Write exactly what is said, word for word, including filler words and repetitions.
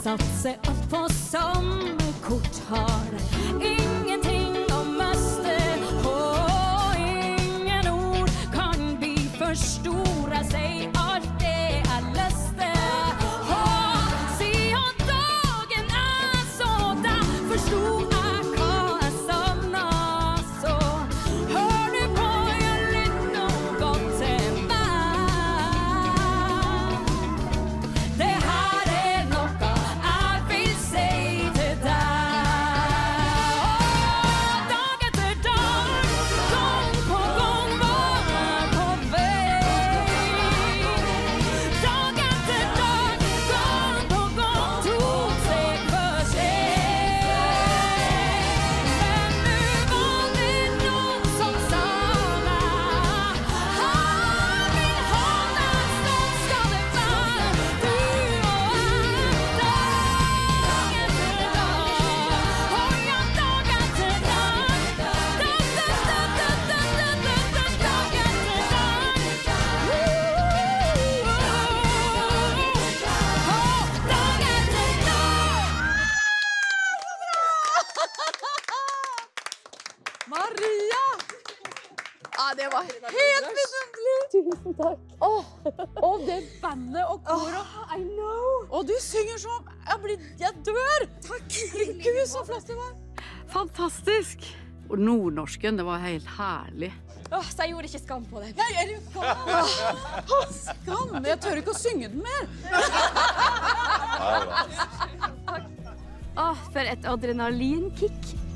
satser alt på sommerkort har ingenting å miste og ingen ord kan bli for store si alt det er lyste og siden dagen er så da forstod jeg hva jeg savna så hør du på jeg litt noe godt til meg det her er noe jeg vil si til deg dag etter dag gang på gang var jeg på vei dag etter dag gang på gang tok seg for seg men nu var det noen som sa meg han vil ha deg sånn skal det være du og jeg dag etter dag og ja dag etter dag dag etter dag dag etter dag Maria! Ja, det var helt vidunderlig. Tusen takk. Åh, og det bandet og kor og... I know. Og du synger som jeg blir... Jeg dør! Takk. Gud, så flott det var. Fantastisk! Og nordnorsken, det var helt herlig. Åh, så jeg gjorde ikke skam på det. Nei, er du gal? Åh, skam! Jeg tør ikke å synge den mer. Åh, for et adrenalinkick.